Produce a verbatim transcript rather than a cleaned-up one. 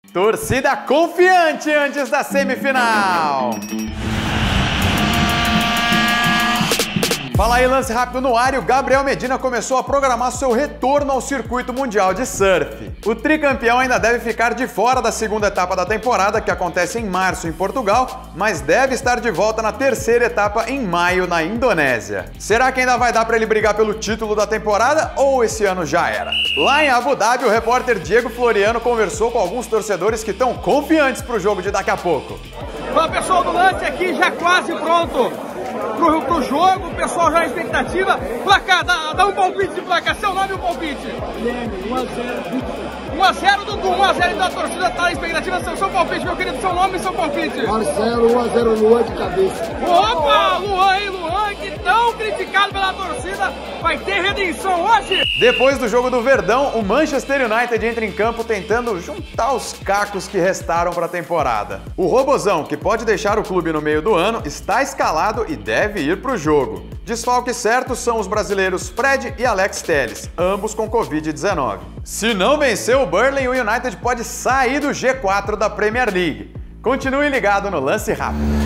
Torcida confiante antes da semifinal. Fala aí, lance rápido no ar, e o Gabriel Medina começou a programar seu retorno ao circuito mundial de surf. O tricampeão ainda deve ficar de fora da segunda etapa da temporada, que acontece em março em Portugal, mas deve estar de volta na terceira etapa em maio na Indonésia. Será que ainda vai dar para ele brigar pelo título da temporada ou esse ano já era? Lá em Abu Dhabi, o repórter Diego Floriano conversou com alguns torcedores que estão confiantes para o jogo de daqui a pouco. Fala pessoal do lance aqui, já quase pronto pro, pro jogo, o pessoal já na expectativa. Placar, dá, dá um palpite de placar, seu nome e o palpite. um a zero. um a zero, Dudu, um a zero, então a torcida tá na expectativa. Seu, seu palpite, meu querido, seu nome e seu palpite. Marcelo, um a zero, Luan de cabeça. Opa, Luan, hein, Luan, que tão criticado pela torcida, vai ter redenção hoje. Depois do jogo do Verdão, o Manchester United entra em campo tentando juntar os cacos que restaram para a temporada. O Robozão, que pode deixar o clube no meio do ano, está escalado e deve ir para o jogo. Desfalques certos são os brasileiros Fred e Alex Telles, ambos com covid dezenove. Se não vencer o Burnley, o United pode sair do G quatro da Premier League. Continue ligado no Lance Rápido.